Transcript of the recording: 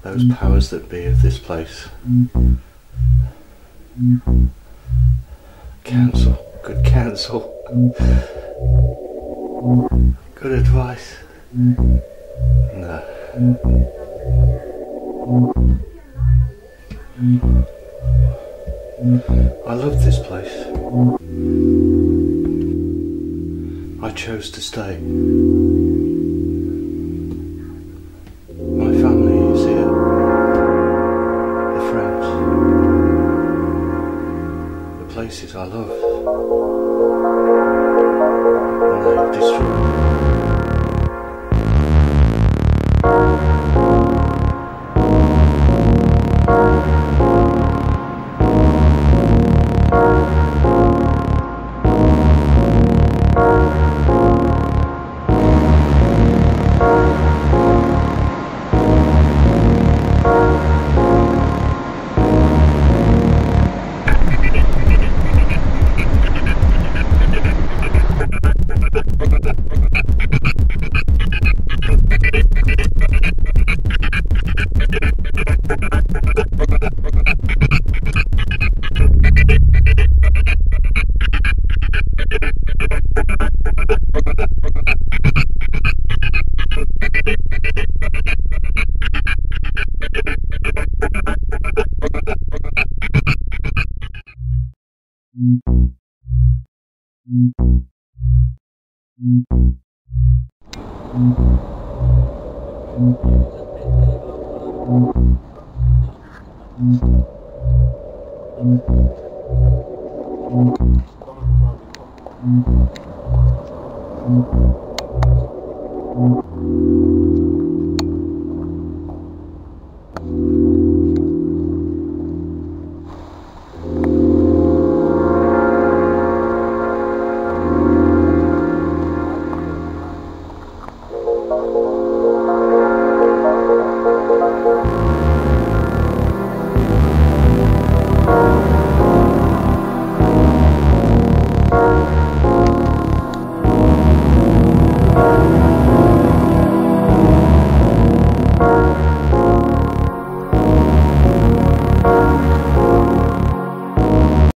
those powers that be of this place. Counsel, good counsel, good advice. No. I love this place. I chose to stay. My family is here. The friends. The places I love. And they have destroyed.